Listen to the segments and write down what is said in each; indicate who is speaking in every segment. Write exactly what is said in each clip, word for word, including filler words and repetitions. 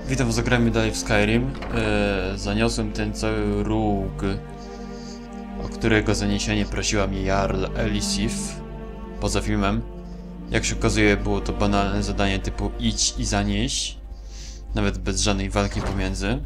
Speaker 1: Witam, zagrajmy dalej w Skyrim. Eee, zaniosłem ten cały róg, o którego zaniesienie prosiła mnie Jarl Elisif poza filmem. Jak się okazuje, było to banalne zadanie typu idź i zanieś, nawet bez żadnej walki pomiędzy.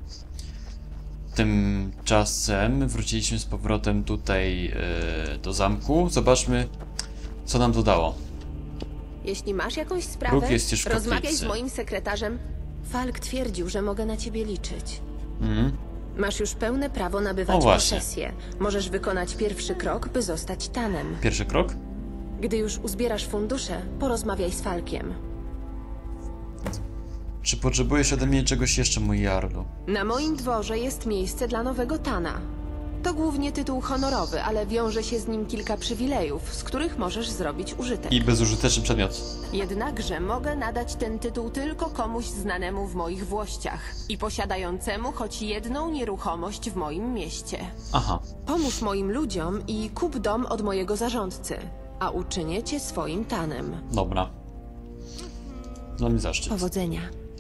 Speaker 1: Tymczasem wróciliśmy z powrotem tutaj e, do zamku. Zobaczmy, co nam to dało.
Speaker 2: Jeśli masz jakąś sprawę,
Speaker 1: Róg jest już w
Speaker 2: rozmawiaj
Speaker 1: kaplicy.
Speaker 2: z moim sekretarzem. Falk twierdził, że mogę na ciebie liczyć.
Speaker 1: Mhm.
Speaker 2: Masz już pełne prawo nabywać
Speaker 1: O, właśnie.
Speaker 2: posesję. Możesz wykonać pierwszy krok, by zostać Tanem.
Speaker 1: Pierwszy krok?
Speaker 2: Gdy już uzbierasz fundusze, porozmawiaj z Falkiem.
Speaker 1: Czy potrzebujesz ode mnie czegoś jeszcze, mój Jarlu?
Speaker 2: Na moim dworze jest miejsce dla nowego Tana. To głównie tytuł honorowy, ale wiąże się z nim kilka przywilejów, z których możesz zrobić użytek.
Speaker 1: I bezużyteczny przedmiot.
Speaker 2: Jednakże mogę nadać ten tytuł tylko komuś znanemu w moich włościach i posiadającemu choć jedną nieruchomość w moim mieście.
Speaker 1: Aha.
Speaker 2: Pomóż moim ludziom i kup dom od mojego zarządcy, a uczynię cię swoim Tanem.
Speaker 1: Dobra. Dla mnie zaszczyt.
Speaker 2: Powodzenia.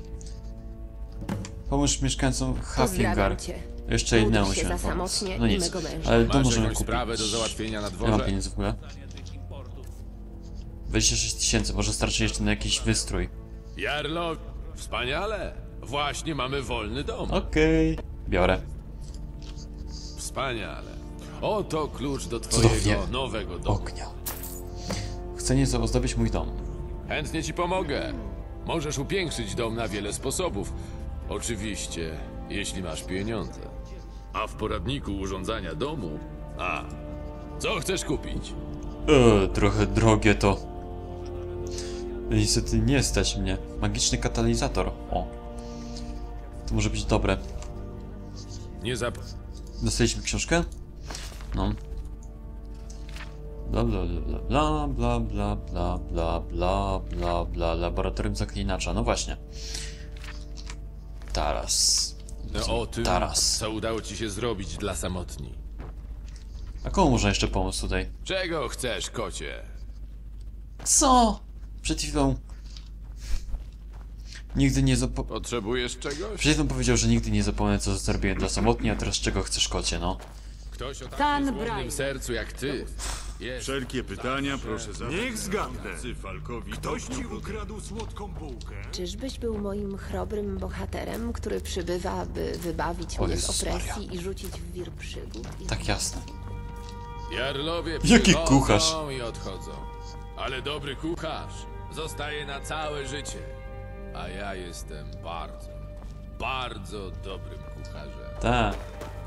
Speaker 1: Pomóż mieszkańcom Haflingar.
Speaker 2: Pozdrawiam cię.
Speaker 1: Jeszcze
Speaker 2: Módl
Speaker 1: innemu
Speaker 2: się
Speaker 1: się
Speaker 2: za
Speaker 1: pomóc.
Speaker 2: samotnie
Speaker 1: No
Speaker 2: i
Speaker 1: nic,
Speaker 2: mego męża.
Speaker 1: ale to
Speaker 3: Masz
Speaker 1: możemy
Speaker 3: jakąś
Speaker 1: kupić.
Speaker 3: sprawę do załatwienia na
Speaker 1: Nie
Speaker 3: dworze?
Speaker 1: mam pieniędzy w ogóle. dwadzieścia sześć tysięcy, może starczy jeszcze na jakiś wystrój.
Speaker 3: Jarlo, wspaniale! Właśnie mamy wolny dom.
Speaker 1: Okej. Biorę.
Speaker 3: Wspaniale. Oto klucz do
Speaker 1: Cudownie.
Speaker 3: twojego nowego domu.
Speaker 1: Ognia. Chcę nieco ozdobić mój dom.
Speaker 3: Chętnie ci pomogę. Możesz upiększyć dom na wiele sposobów. Oczywiście, jeśli masz pieniądze. A w poradniku urządzania domu... A, co chcesz kupić?
Speaker 1: Eee, trochę drogie to. Niestety nie stać mnie. Magiczny katalizator. O. To może być dobre.
Speaker 3: Nie zap...
Speaker 1: Dostaliśmy książkę? No. Bla bla bla bla bla bla bla bla bla bla laboratorium zaklinacza. No właśnie. Taras.
Speaker 3: O tym,
Speaker 1: Taras.
Speaker 3: co udało ci się zrobić dla samotni.
Speaker 1: A komu można jeszcze pomóc tutaj?
Speaker 3: Czego chcesz, kocie?
Speaker 1: Co? Przed chwilą... Nigdy nie zapo...
Speaker 3: Potrzebujesz czegoś?
Speaker 1: Przed chwilą powiedział, że nigdy nie zapomnę, co zrobiłem dla samotni, a teraz czego chcesz, kocie, no?
Speaker 3: Ktoś o
Speaker 4: Tan
Speaker 3: takim słownym
Speaker 4: Brian.
Speaker 3: sercu jak ty. Jest.
Speaker 5: Wszelkie pytania proszę zadać.
Speaker 6: Niech zgadnę.
Speaker 5: Falkowi.
Speaker 6: Ktoś ci ukradł słodką bułkę?
Speaker 2: Czyżbyś był moim chrobrym bohaterem, który przybywa, by wybawić
Speaker 1: O
Speaker 2: mnie z
Speaker 1: Jezus
Speaker 2: opresji
Speaker 1: Maria.
Speaker 2: i rzucić w wir przygód? I...
Speaker 1: Tak jasne.
Speaker 3: Jarlowie
Speaker 1: Jaki
Speaker 3: przychodzą
Speaker 1: kucharz?
Speaker 3: i odchodzą. Ale dobry kucharz zostaje na całe życie. A ja jestem bardzo, bardzo dobrym kucharzem.
Speaker 1: Tak.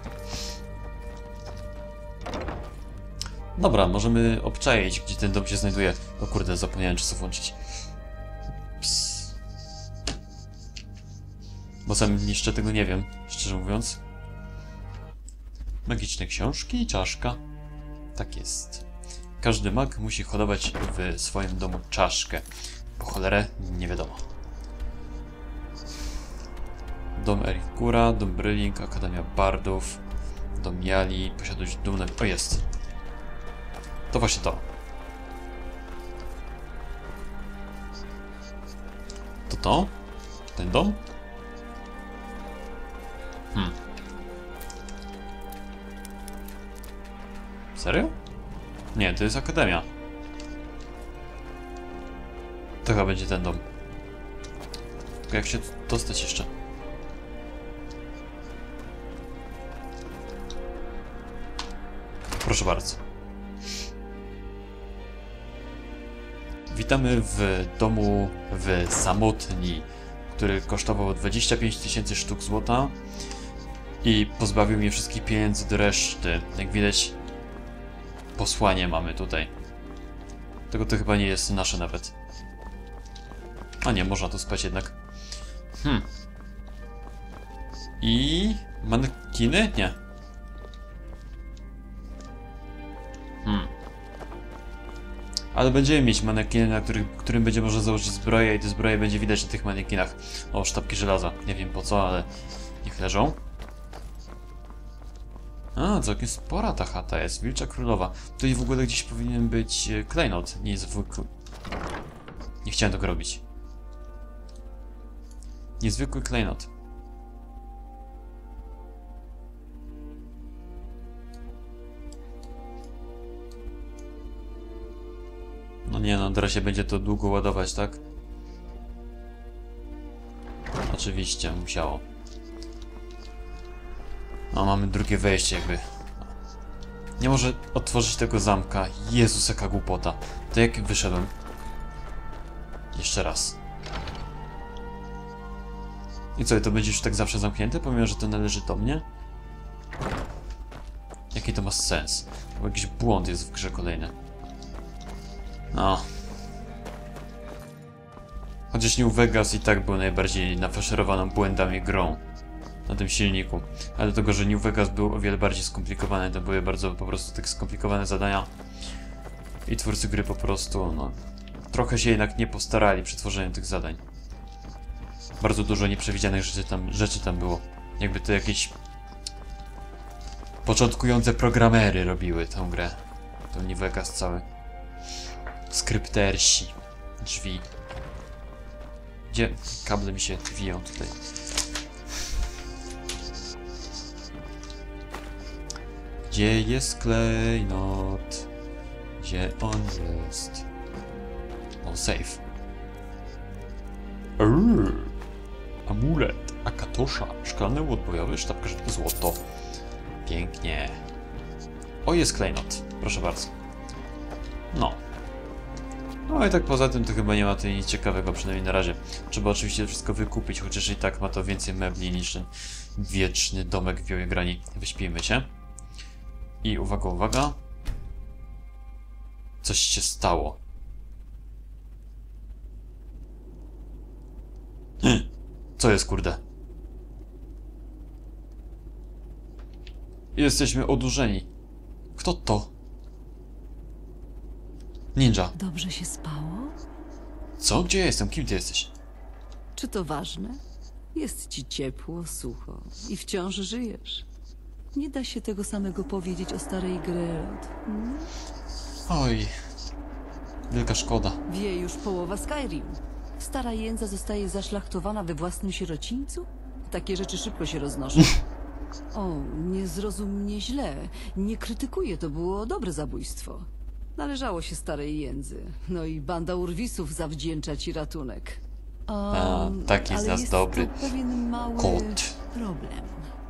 Speaker 1: Dobra, możemy obczaić, gdzie ten dom się znajduje. O kurde, zapomniałem czasów włączyć. Ps. Bo sam jeszcze tego nie wiem, szczerze mówiąc. Magiczne książki i czaszka. Tak jest. Każdy mag musi hodować w swoim domu czaszkę. Po cholerę nie wiadomo. Dom Erikura, Dom Bryling, Akademia Bardów, Dom Jali, posiadać dumne... O, jest. To właśnie to. To to? Ten dom? Hmm. Serio? Nie, to jest Akademia. To chyba będzie ten dom. Tylko jak się dostać jeszcze? Proszę bardzo. Witamy w domu w Samotni, który kosztował dwadzieścia pięć tysięcy sztuk złota i pozbawił mnie wszystkich pieniędzy do reszty. Jak widać, posłanie mamy tutaj. Tego to chyba nie jest nasze nawet. A nie, można tu spać jednak. Hmm. I... manekiny? Nie. Hmm. Ale będziemy mieć manekiny, na których, którym będzie można założyć zbroję i te zbroje będzie widać na tych manekinach. O, sztabki żelaza. Nie wiem po co, ale niech leżą. A, całkiem spora ta chata jest. Wilcza Królowa. Tutaj w ogóle gdzieś powinien być klejnot. Niezwykły. Nie chciałem tego robić. Niezwykły klejnot. teraz się będzie to długo ładować, tak? Oczywiście, musiało. No, mamy drugie wejście jakby. Nie może otworzyć tego zamka. Jezus, jaka głupota. To jak wyszedłem? Jeszcze raz. I co, to będzie już tak zawsze zamknięte, pomimo że to należy do mnie? Jaki to ma sens? Bo jakiś błąd jest w grze kolejny. No. Chociaż New Vegas i tak był najbardziej nafaszerowaną błędami grą na tym silniku. Ale do tego, że New Vegas był o wiele bardziej skomplikowany, to były bardzo po prostu tak skomplikowane zadania. I twórcy gry po prostu, no... Trochę się jednak nie postarali przy tworzeniu tych zadań. Bardzo dużo nieprzewidzianych rzeczy tam, rzeczy tam było. Jakby to jakieś... początkujące programery robiły tę grę. To New Vegas cały. Skryptersi. Drzwi. Gdzie kable mi się wiją tutaj? Gdzie jest klejnot? Gdzie on jest? O, safe. Urr. Amulet. Akatosza. Szklany łód bojowy. Sztabka żadne złoto. Pięknie. O, jest klejnot. Proszę bardzo. No. No i tak poza tym to chyba nie ma tutaj nic ciekawego, przynajmniej na razie. Trzeba oczywiście to wszystko wykupić, chociaż i tak ma to więcej mebli niż ten wieczny domek w Białej Grani. Wyśpijmy się. I uwaga, uwaga. Coś się stało. Co jest, kurde? Jesteśmy odurzeni. Kto to? Ninja.
Speaker 4: Dobrze się spało?
Speaker 1: Co? Gdzie jestem? Kim ty jesteś?
Speaker 4: Czy to ważne? Jest ci ciepło, sucho i wciąż żyjesz. Nie da się tego samego powiedzieć o starej Grelot. Hmm?
Speaker 1: Oj. Wielka szkoda.
Speaker 4: Wie już połowa Skyrim. Stara jędza zostaje zaszlachtowana we własnym sierocińcu? Takie rzeczy szybko się roznoszą. O, nie zrozum mnie źle. Nie krytykuję, to było dobre zabójstwo. Należało się starej jędzy. No i banda urwisów zawdzięcza ci ratunek. Um,
Speaker 1: A, taki z
Speaker 4: ale
Speaker 1: nas
Speaker 4: jest
Speaker 1: dobry
Speaker 4: tu pewien mały
Speaker 1: kot.
Speaker 4: problem.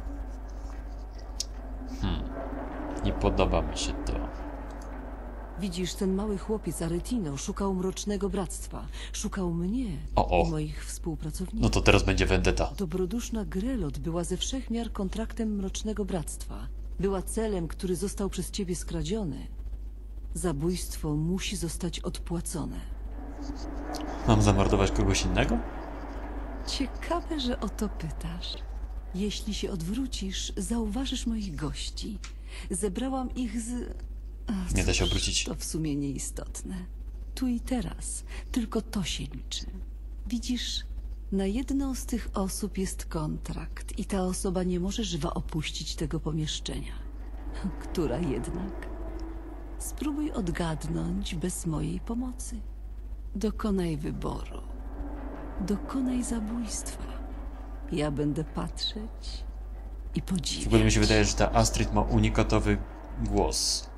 Speaker 1: Nie podoba mi się to.
Speaker 4: Widzisz, ten mały chłopiec Aretino szukał Mrocznego Bractwa. Szukał mnie
Speaker 1: O, o.
Speaker 4: i moich współpracowników.
Speaker 1: No to teraz będzie vendetta.
Speaker 4: Dobroduszna Grelot była ze wszech miar kontraktem Mrocznego Bractwa. Była celem, który został przez ciebie skradziony. Zabójstwo musi zostać odpłacone.
Speaker 1: Mam zamordować kogoś innego?
Speaker 4: Ciekawe, że o to pytasz. Jeśli się odwrócisz, zauważysz moich gości. Zebrałam ich z... Ach,
Speaker 1: Nie da się
Speaker 4: cóż,
Speaker 1: obrócić.
Speaker 4: To w sumie nieistotne. Tu i teraz. Tylko to się liczy. Widzisz, na jedną z tych osób jest kontrakt i ta osoba nie może żywa opuścić tego pomieszczenia. Która jednak? Spróbuj odgadnąć bez mojej pomocy. Dokonaj wyboru. Dokonaj zabójstwa. Ja będę patrzeć i podziwiać.
Speaker 1: W ogóle mi się wydaje, że ta Astrid ma unikatowy głos.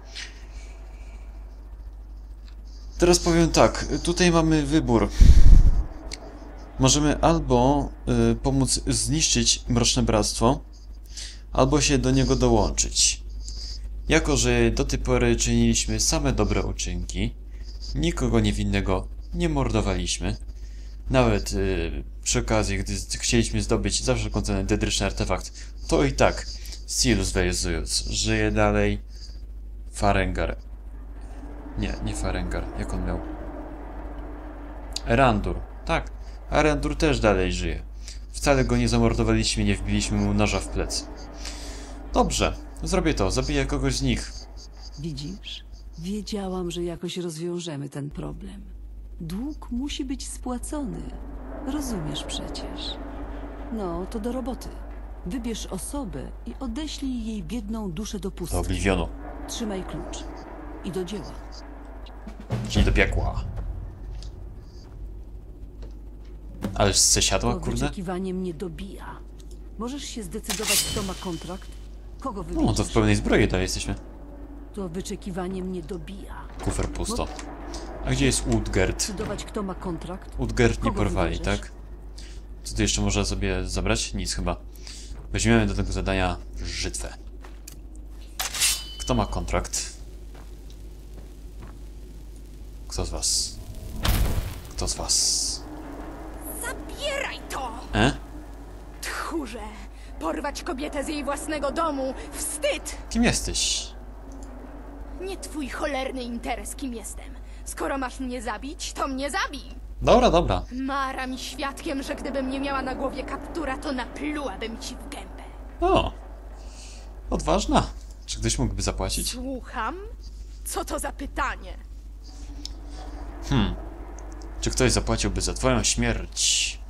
Speaker 1: Teraz powiem tak, tutaj mamy wybór. Możemy albo y, pomóc zniszczyć Mroczne Bractwo, albo się do niego dołączyć. Jako że do tej pory czyniliśmy same dobre uczynki, nikogo niewinnego nie mordowaliśmy, nawet y, przy okazji, gdy chcieliśmy zdobyć za wszelką cenę dedryczny artefakt, to i tak Silus Vezuvius żyje dalej. Farengar. Nie, nie Farengar. Jak on miał? Erandur. Tak. Erandur też dalej żyje. Wcale go nie zamordowaliśmy, nie wbiliśmy mu noża w plecy. Dobrze. Zrobię to. Zabiję kogoś z nich.
Speaker 4: Widzisz? Wiedziałam, że jakoś rozwiążemy ten problem. Dług musi być spłacony. Rozumiesz przecież. No, to do roboty. Wybierz osobę i odeślij jej biedną duszę do
Speaker 1: Do
Speaker 4: pustki.
Speaker 1: Oblivionu.
Speaker 4: Trzymaj klucz. I do dzieła.
Speaker 1: Czyli do piekła. Ależ se siadła,
Speaker 4: To
Speaker 1: kurde.
Speaker 4: wyczekiwanie mnie dobija. Możesz się zdecydować, kto ma kontrakt? Kogo wybierzesz?
Speaker 1: No to w pełnej zbroi dalej jesteśmy.
Speaker 4: To wyczekiwanie mnie dobija.
Speaker 1: Kufer pusto. A gdzie jest Utgerd?
Speaker 4: Decydować, kto ma kontrakt?
Speaker 1: Utgerd nie
Speaker 4: Kogo
Speaker 1: porwali,
Speaker 4: wybierzesz?
Speaker 1: tak? Co tu jeszcze można sobie zabrać? Nic chyba. Weźmiemy do tego zadania żytwę. Kto ma kontrakt? Kto z was? Kto z was?
Speaker 7: Zabieraj to!
Speaker 1: E?
Speaker 7: Tchórze! Porwać kobietę z jej własnego domu! Wstyd!
Speaker 1: Kim jesteś?
Speaker 7: Nie twój cholerny interes, kim jestem. Skoro masz mnie zabić, to mnie zabij!
Speaker 1: Dobra, dobra.
Speaker 7: Mara mi świadkiem, że gdybym nie miała na głowie kaptura, to naplułabym ci w gębę.
Speaker 1: O! Odważna. Czy ktoś mógłby zapłacić?
Speaker 7: Słucham? Co to za pytanie?
Speaker 1: Hmm. Czy ktoś zapłaciłby za twoją śmierć?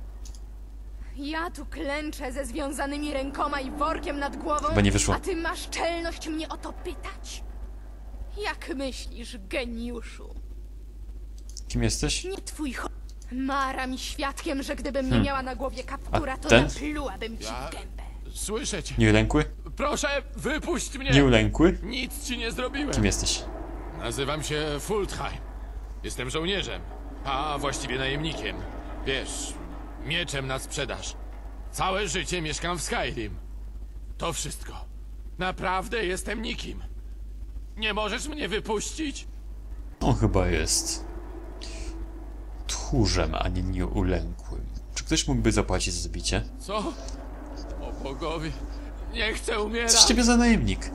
Speaker 7: Ja tu klęczę ze związanymi rękoma i workiem nad głową,
Speaker 1: Chyba nie wyszło.
Speaker 7: a ty masz czelność mnie o to pytać? Jak myślisz, geniuszu?
Speaker 1: Kim jesteś?
Speaker 7: Nie twój cho... Mara mi świadkiem, że gdybym nie miała na głowie kaptura,
Speaker 1: A
Speaker 7: to
Speaker 1: ten?
Speaker 7: naplułabym ci w gębę.
Speaker 3: Słyszę cię.
Speaker 1: Nie ulękły?
Speaker 3: Proszę, wypuść mnie!
Speaker 1: Nie ulękły?
Speaker 3: Nic ci nie zrobiłem.
Speaker 1: Kim jesteś?
Speaker 3: Nazywam się Fultheim. Jestem żołnierzem, a właściwie najemnikiem. Wiesz, mieczem na sprzedaż. Całe życie mieszkam w Skyrim. To wszystko. Naprawdę jestem nikim. Nie możesz mnie wypuścić?
Speaker 1: On chyba jest tchórzem, a nie nieulękłym. Czy ktoś mógłby zapłacić za zabicie?
Speaker 3: Co? O bogowie, nie chcę umierać.
Speaker 1: Co z ciebie za najemnik?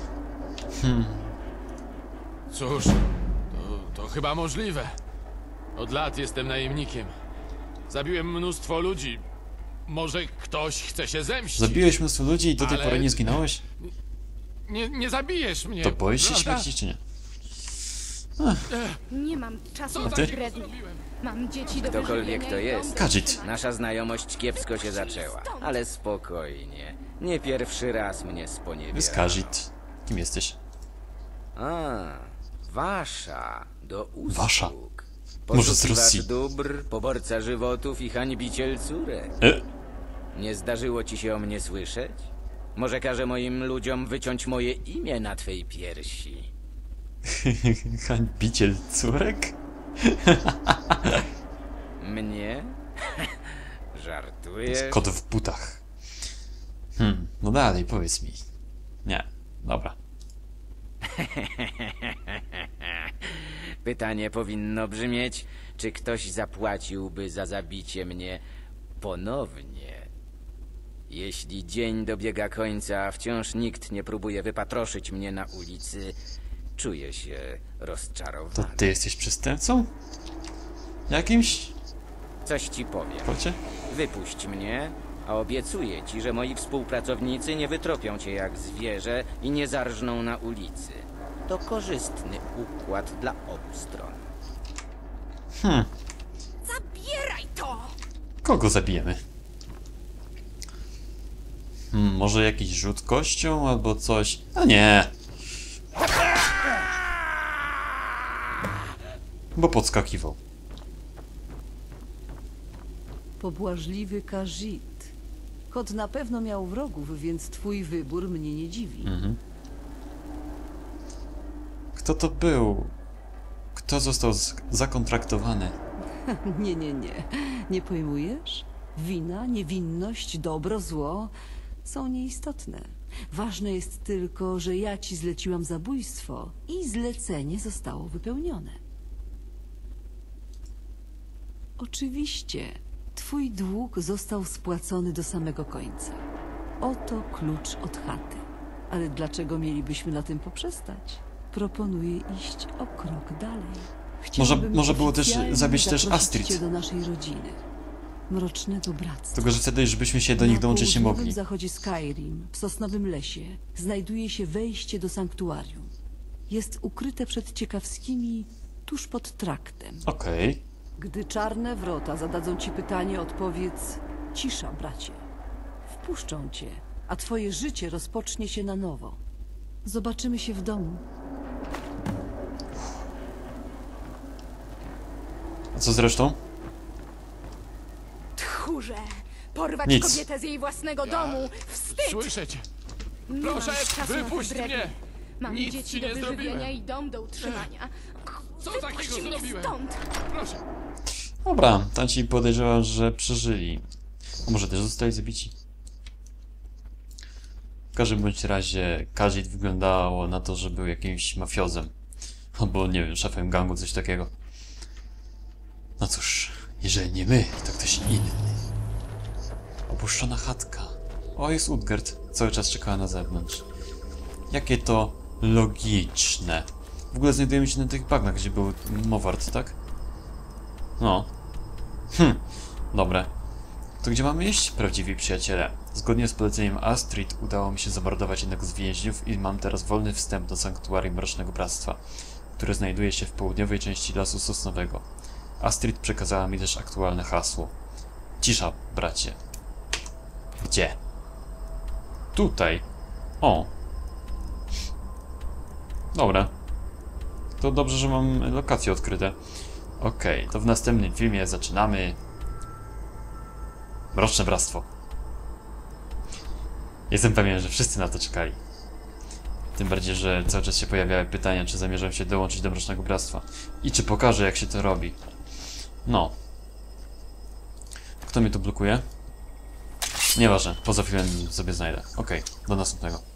Speaker 3: Cóż, to, to chyba możliwe. Od lat jestem najemnikiem. Zabiłem mnóstwo ludzi. Może ktoś chce się zemścić.
Speaker 1: Zabiłeś mnóstwo ludzi i do tej
Speaker 3: Ale-
Speaker 1: pory nie zginąłeś?
Speaker 3: Nie, nie zabijesz mnie.
Speaker 1: To boisz się
Speaker 3: prawda?
Speaker 1: śmierci, czy nie?
Speaker 7: Nie mam czasu
Speaker 3: Co
Speaker 7: na
Speaker 3: takiego
Speaker 7: brednie.
Speaker 3: zrobiłem?
Speaker 7: Mam dzieci do
Speaker 8: Ktokolwiek
Speaker 7: wyżywienia
Speaker 8: to
Speaker 7: i
Speaker 8: jest.
Speaker 7: dom do
Speaker 1: Kadzit.
Speaker 7: utrzymania.
Speaker 8: Nasza znajomość kiepsko się zaczęła, ale spokojnie. Nie pierwszy raz mnie
Speaker 1: Jest
Speaker 8: sponiewierano.
Speaker 1: Kazit. Kim jesteś?
Speaker 8: A, wasza do usług.
Speaker 1: Wasza. Może z
Speaker 8: Poszukiwacz
Speaker 1: Rosji.
Speaker 8: dóbr, poborca żywotów i hańbiciel córek.
Speaker 1: E?
Speaker 8: Nie zdarzyło ci się o mnie słyszeć? Może każę moim ludziom wyciąć moje imię na twej piersi.
Speaker 1: Hańbiciel córek?
Speaker 8: Mnie?
Speaker 1: To
Speaker 8: Żartujesz?
Speaker 1: jest kot w butach. Hmm, no dalej, powiedz mi. Nie, dobra.
Speaker 8: Pytanie powinno brzmieć, czy ktoś zapłaciłby za zabicie mnie ponownie? Jeśli dzień dobiega końca, a wciąż nikt nie próbuje wypatroszyć mnie na ulicy, czuję się
Speaker 1: To
Speaker 8: rozczarowany.
Speaker 1: ty jesteś przestępcą? Jakimś?
Speaker 8: Coś ci powiem.
Speaker 1: Kocie?
Speaker 8: Wypuść mnie, a obiecuję ci, że moi współpracownicy nie wytropią cię jak zwierzę i nie zarżną na ulicy. To korzystny układ dla obu stron.
Speaker 1: Hmm,
Speaker 7: Zabieraj to!
Speaker 1: kogo zabijemy? Hmm, może jakiś rzut kością albo coś? A nie! Bo podskakiwał.
Speaker 4: Pobłażliwy Kazit. Kot na pewno miał wrogów, więc twój wybór mnie nie dziwi.
Speaker 1: Mhm. Kto to był? Kto został z- zakontraktowany?
Speaker 4: Nie, nie, nie. Nie pojmujesz? Wina, niewinność, dobro, zło są nieistotne. Ważne jest tylko, że ja ci zleciłam zabójstwo i zlecenie zostało wypełnione. Oczywiście, twój dług został spłacony do samego końca. Oto klucz od chaty. Ale dlaczego mielibyśmy na tym poprzestać? Proponuję iść o krok dalej. Chciałbym
Speaker 1: może było też
Speaker 4: oficjalnie
Speaker 1: zabić też
Speaker 4: zaprosić
Speaker 1: Astrid.
Speaker 4: cię do naszej rodziny. Mrocznego Bractwa.
Speaker 1: Tylko, że wtedy, żebyśmy się do nich dołączyć nie
Speaker 4: Na
Speaker 1: mogli.
Speaker 4: południowym zachodzie Skyrim, w Sosnowym Lesie, znajduje się wejście do sanktuarium. Jest ukryte przed ciekawskimi tuż pod traktem.
Speaker 1: Okej.
Speaker 4: Gdy czarne wrota zadadzą ci pytanie, odpowiedz: cisza, bracie. Wpuszczą cię, a twoje życie rozpocznie się na nowo. Zobaczymy się w domu.
Speaker 1: A co z resztą?
Speaker 7: Tchórze! Porwać
Speaker 1: Nic.
Speaker 7: kobietę z jej własnego domu! Wstyd!
Speaker 3: Słyszę cię.
Speaker 7: Nie
Speaker 3: Proszę,
Speaker 7: mam czasu na te
Speaker 3: wypuść
Speaker 7: brednie.
Speaker 3: mnie.
Speaker 7: Mam
Speaker 3: Nic
Speaker 7: dzieci
Speaker 3: ci
Speaker 7: do
Speaker 3: nie
Speaker 7: wyżywienia
Speaker 3: zrobiłem.
Speaker 7: i dom do utrzymania.
Speaker 3: Co takiego
Speaker 7: Wypuść mnie
Speaker 3: zrobiłem?
Speaker 7: stąd!
Speaker 3: Proszę.
Speaker 1: Dobra, tamci podejrzewam, że przeżyli. A może też zostali zabici? W każdym bądź razie Khajiit wyglądało na to, że był jakimś mafiozem. Albo, nie wiem, szefem gangu, coś takiego. No cóż, jeżeli nie my, to ktoś inny. Opuszczona chatka. O, jest Utgerd. Cały czas czekała na zewnątrz. Jakie to logiczne. W ogóle znajdujemy się na tych bagnach, gdzie był Mowart, tak? No. Hm, dobre. To gdzie mamy iść, prawdziwi przyjaciele? Zgodnie z poleceniem Astrid udało mi się zamordować jednego z więźniów i mam teraz wolny wstęp do sanktuarium Mrocznego Bractwa, które znajduje się w południowej części Lasu Sosnowego. Astrid przekazała mi też aktualne hasło. Cisza, bracie. Gdzie? Tutaj. O. Dobra. To dobrze, że mam lokacje odkryte. Okej, okay, to w następnym filmie zaczynamy... Mroczne Bractwo. Jestem pewien, że wszyscy na to czekali. Tym bardziej, że cały czas się pojawiały pytania, czy zamierzam się dołączyć do Mrocznego Bractwa. I czy pokażę, jak się to robi. No. Kto mnie tu blokuje? Nieważne, poza filmem sobie znajdę. Okej, okay, do następnego.